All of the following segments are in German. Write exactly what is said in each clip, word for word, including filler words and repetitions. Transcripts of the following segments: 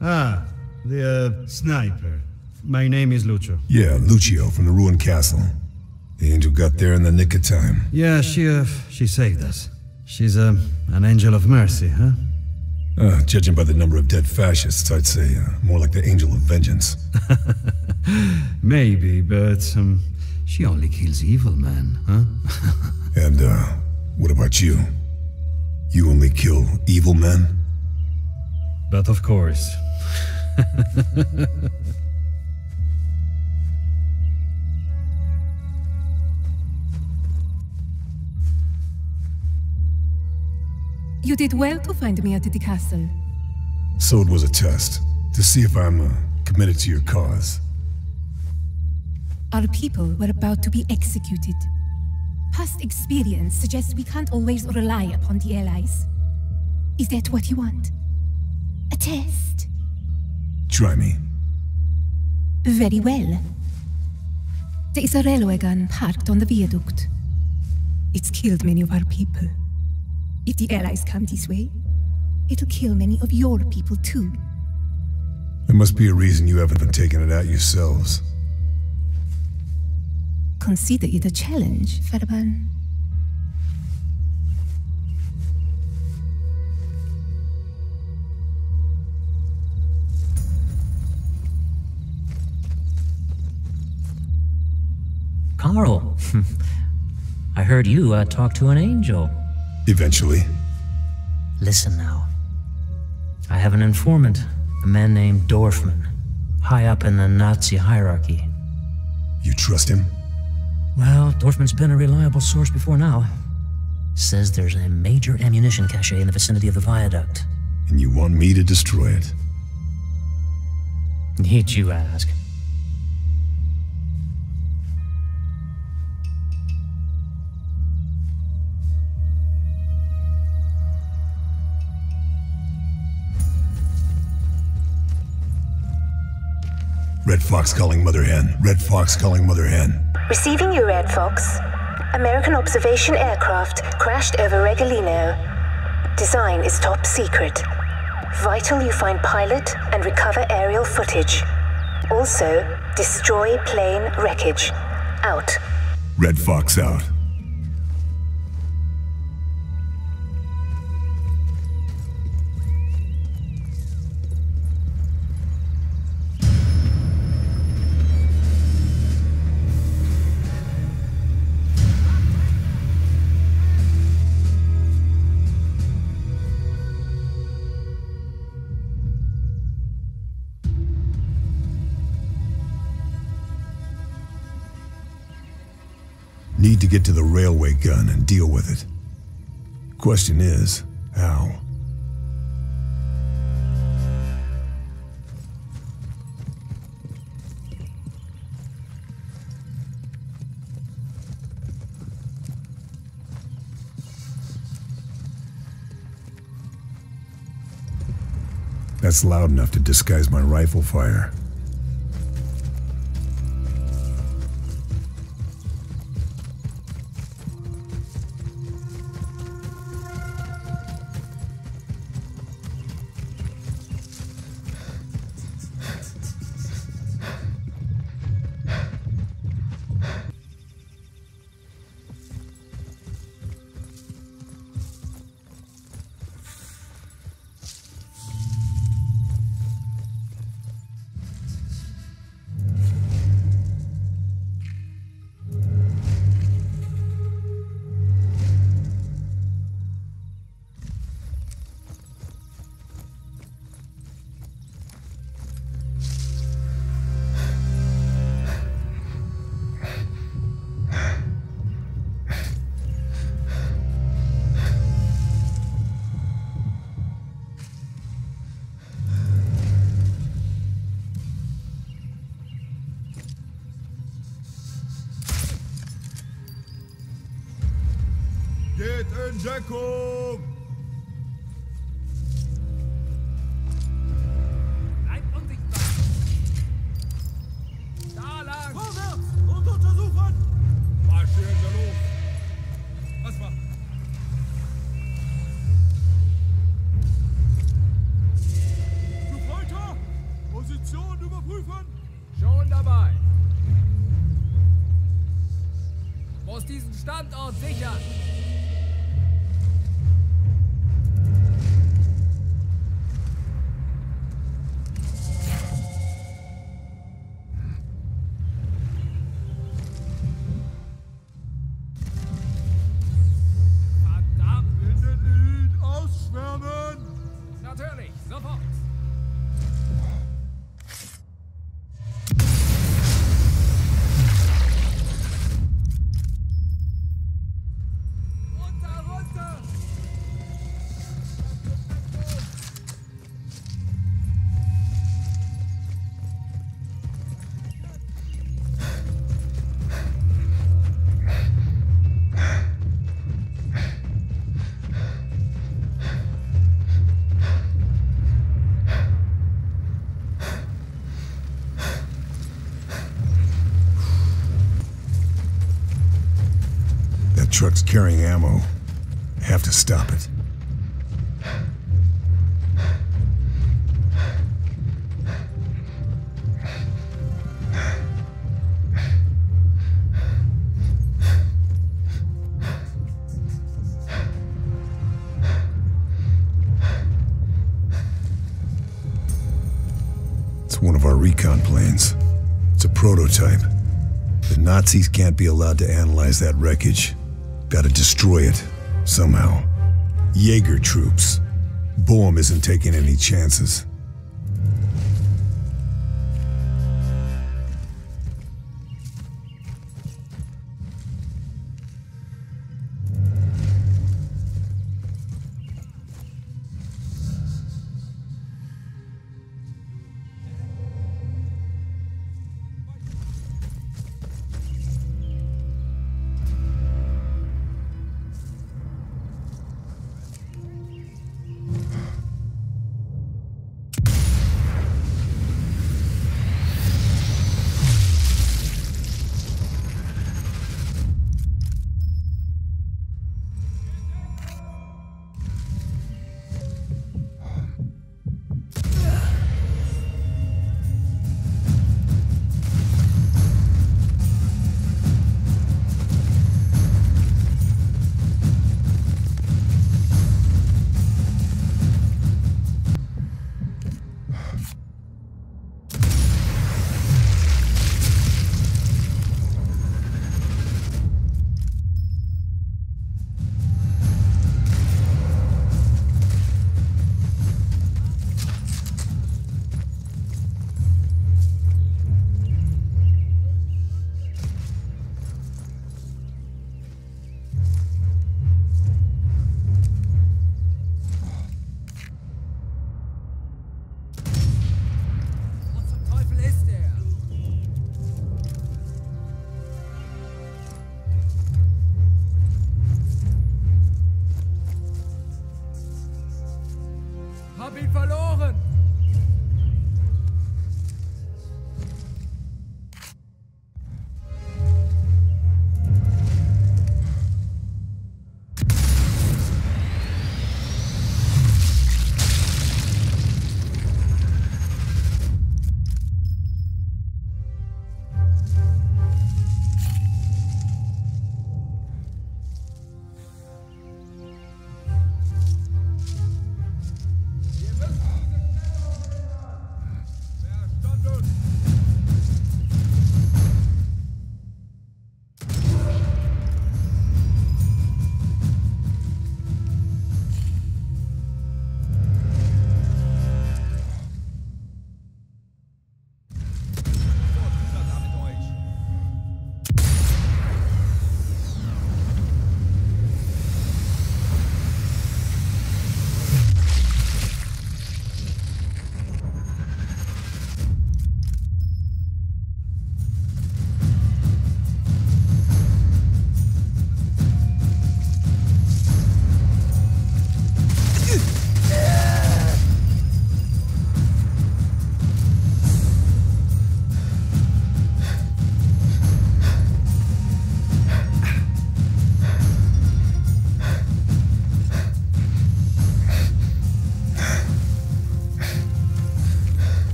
Ah, the uh, sniper. My name is Lucio. Yeah, Lucio from the ruined castle. The angel got there in the nick of time. Yeah, she, uh, she saved us. She's, uh, an angel of mercy, huh? Uh, judging by the number of dead fascists, I'd say uh, more like the angel of vengeance. Maybe, but, um, she only kills evil men, huh? And, uh, what about you? You only kill evil men? But of course. You did well to find me at the castle. So it was a test, to see if I'm, uh, committed to your cause. Our people were about to be executed. Past experience suggests we can't always rely upon the allies. Is that what you want? A test? Try me. Very well. There is a railway gun parked on the viaduct. It's killed many of our people. If the allies come this way, it'll kill many of your people too. There must be a reason you haven't been taking it out yourselves. Consider it a challenge, Farban. Carl, I heard you uh, talk to an angel. Eventually. Listen now. I have an informant, a man named Dorfman, high up in the Nazi hierarchy. You trust him? Well, Dorfman's been a reliable source before now. Says there's a major ammunition cache in the vicinity of the viaduct. And you want me to destroy it? Need you ask? Red Fox calling Mother Hen. Red Fox calling Mother Hen. Receiving you, Red Fox. American observation aircraft crashed over Regilino. Design is top secret. Vital you find pilot and recover aerial footage. Also, destroy plane wreckage. Out. Red Fox out. Need to get to the railway gun and deal with it. Question is, how? That's loud enough to disguise my rifle fire. Geht in Deckung! Bleib unsichtbar! Da lang! Vorwärts! Und untersuchen! Marschieren wir los! Was war? Du Folter! muss diesen Standort sichern. Verdammt! Bindet ihn! Ausschwärmen! Natürlich, sofort. Runter, runter! That truck's carrying ammo. I have to stop it. It's one of our recon planes. It's a prototype. The Nazis can't be allowed to analyze that wreckage. Gotta destroy it, somehow. Jaeger troops. Boehm isn't taking any chances.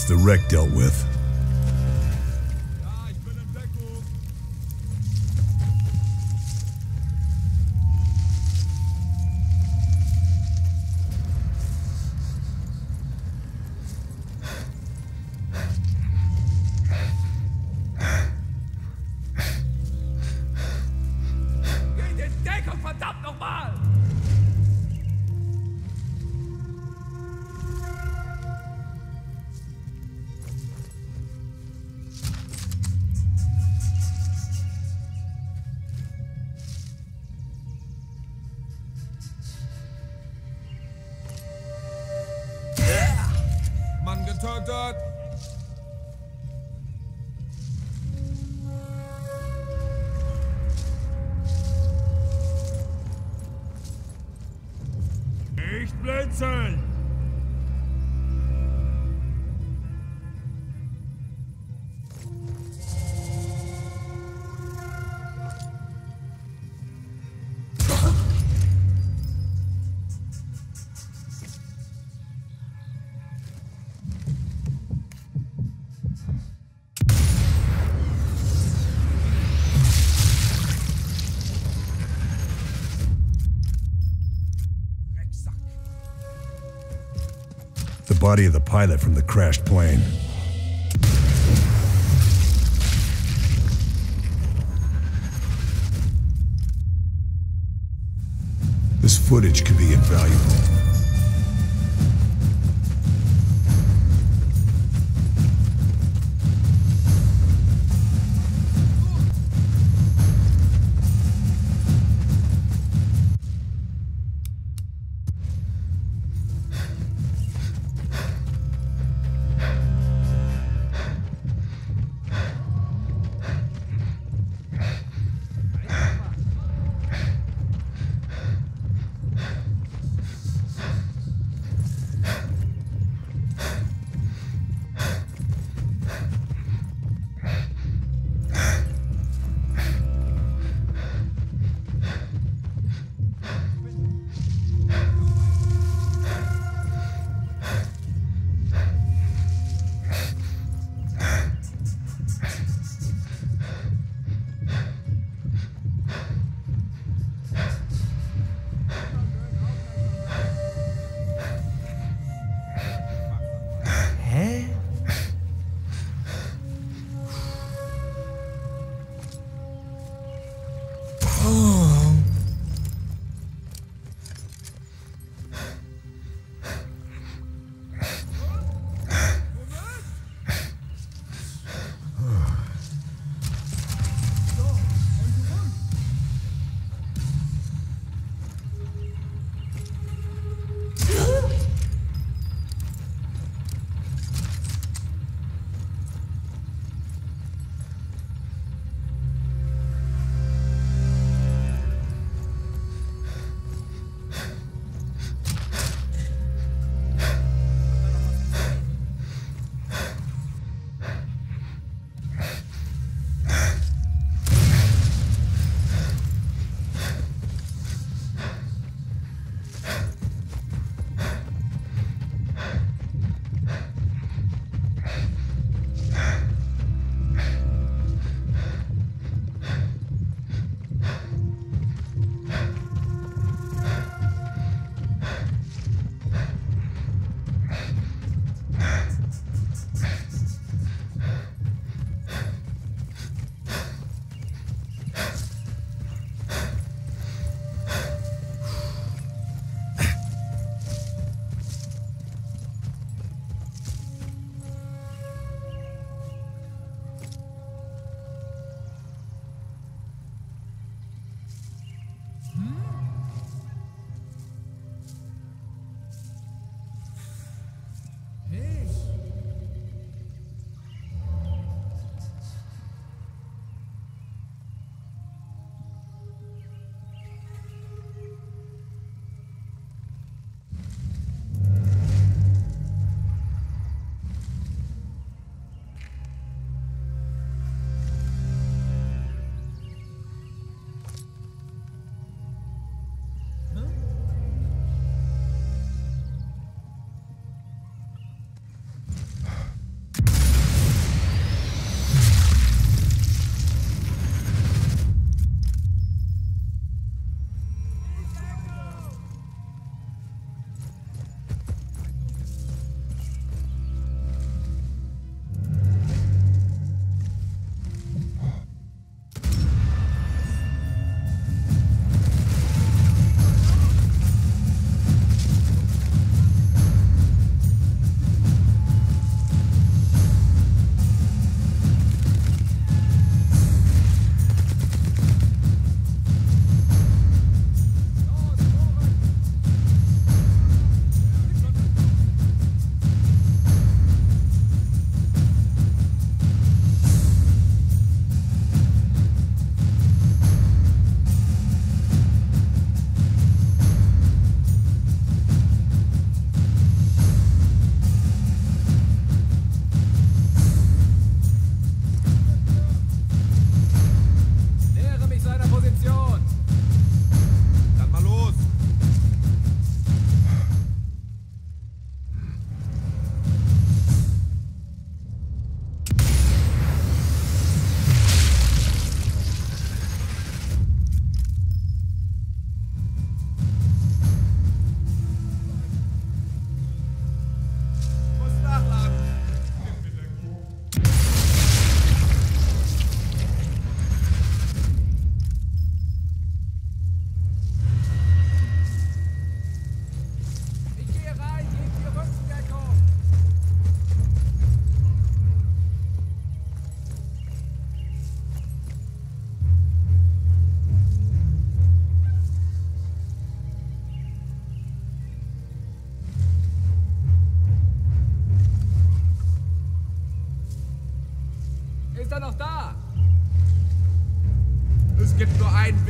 It's the wreck dealt with. Ja, ich bin in Deckung. Geht in Deckung, verdammt nochmal! Mann getötet! Nicht blinzeln! The body of the pilot from the crashed plane. This footage could be invaluable.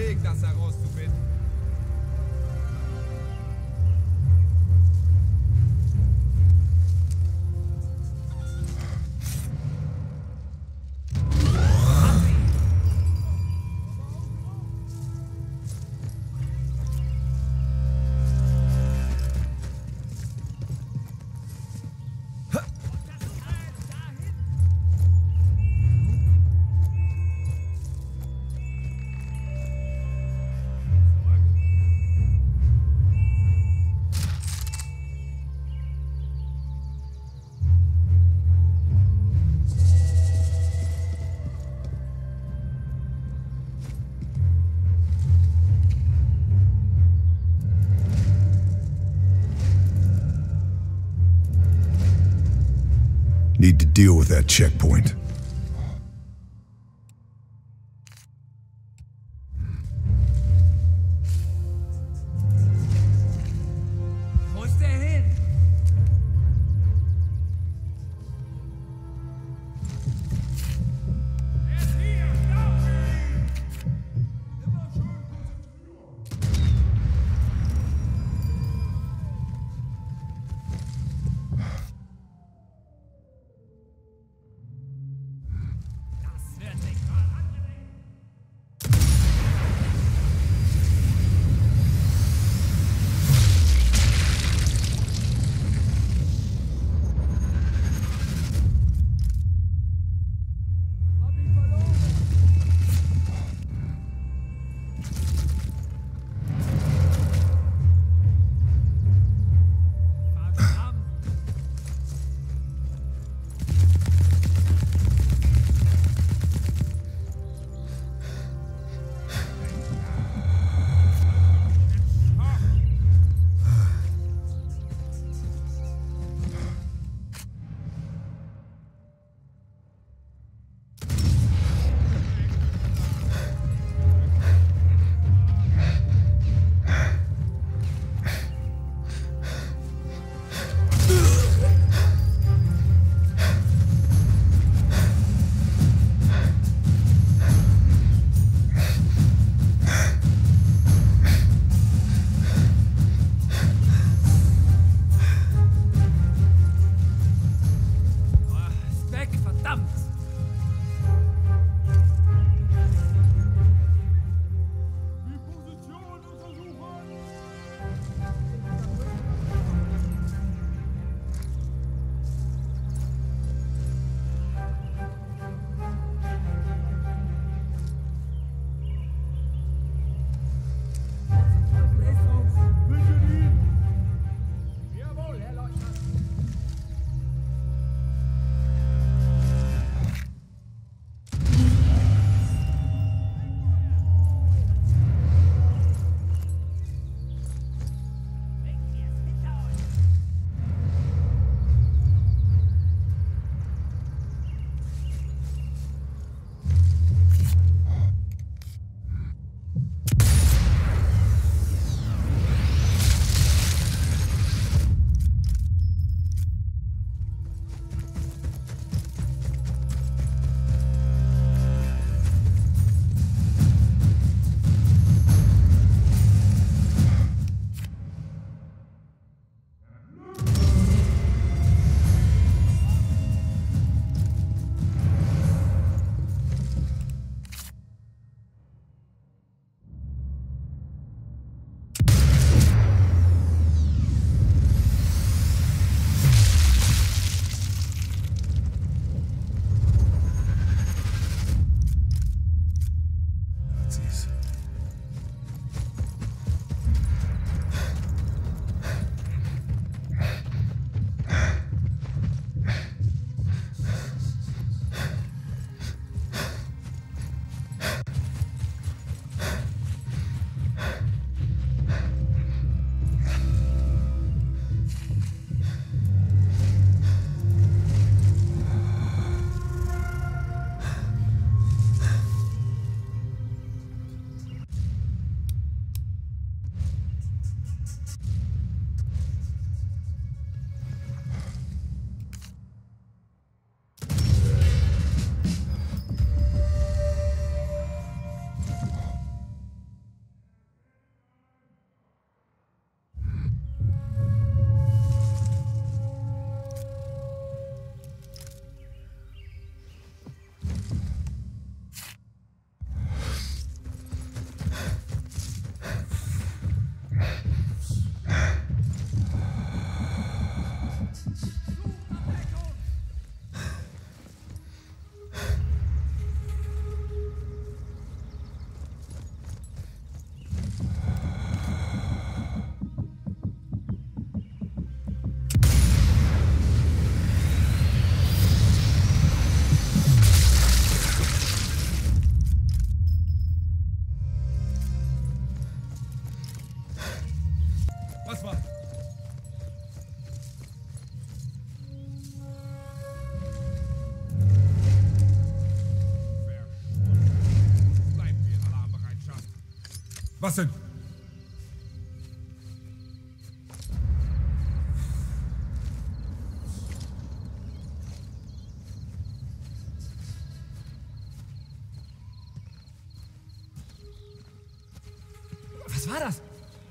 Weg, das herauszufinden. Need to deal with that checkpoint. Wo ist der hin? Er ist hier! Lauf ihn! Immer schön konzentrieren. mal. Bleiben wir in Alarmbereitschaft. Was denn? Was war das?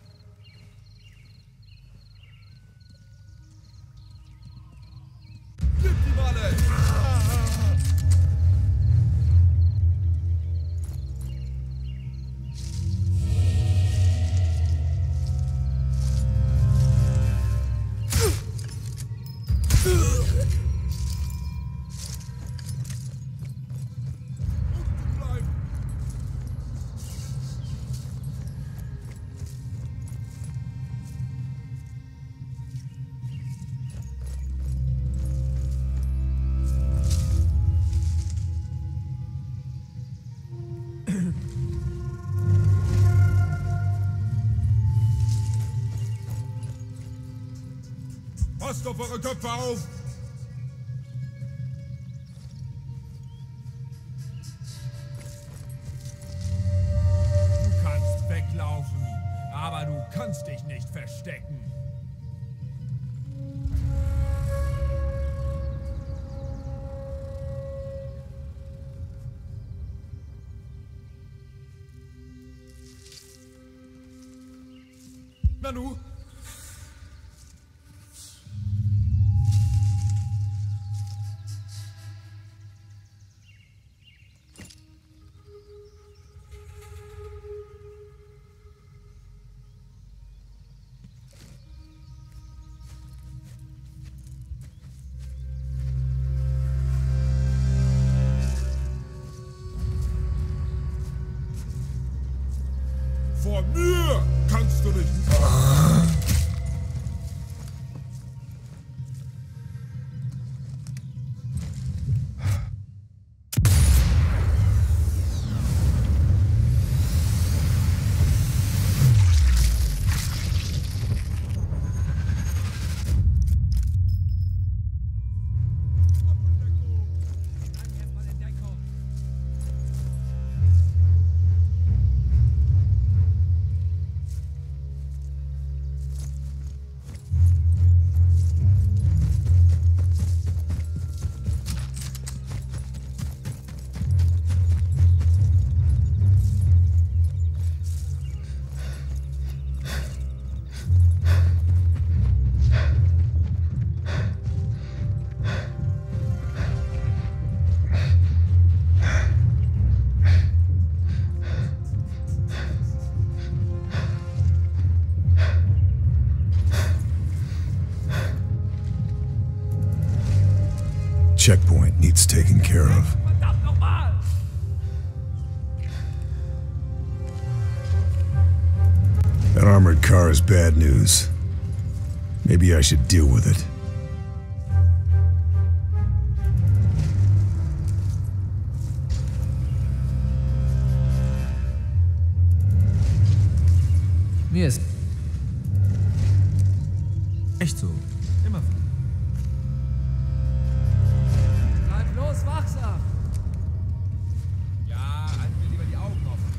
Gib die Malle! Unten bleiben! Passt auf eure Köpfe auf! Du kannst weglaufen, aber du kannst dich nicht verstecken. Nanu? Vor mir kannst du nicht. Checkpoint needs taken care of. Verdammt nochmal! That armored car is bad news. Maybe I should deal with it. Mir ist echt so. Immer. Bleib los, wachsam! Ja, halten wir lieber die Augen offen.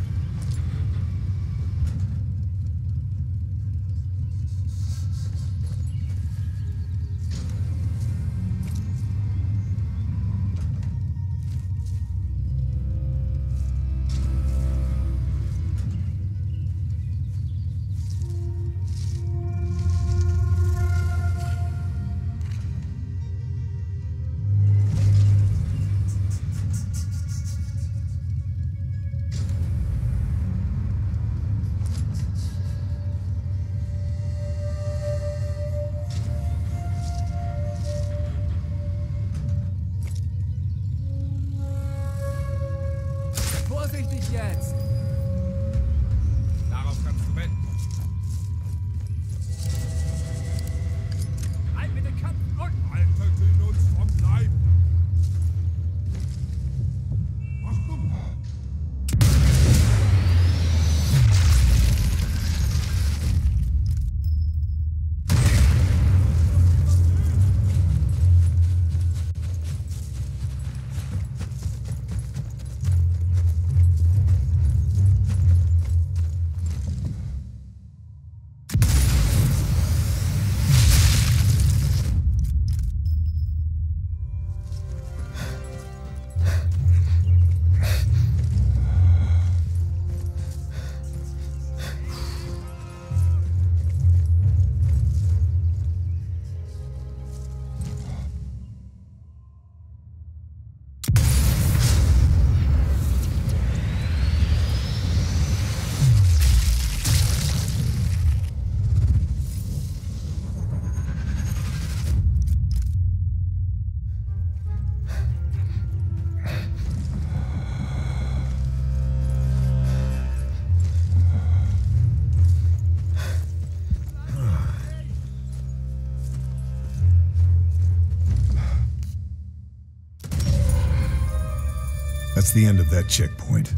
That's the end of that checkpoint.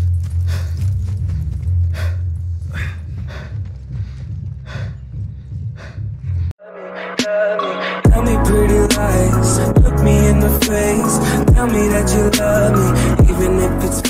Tell me pretty lies, look me in the face. Tell me that you love me, even if it's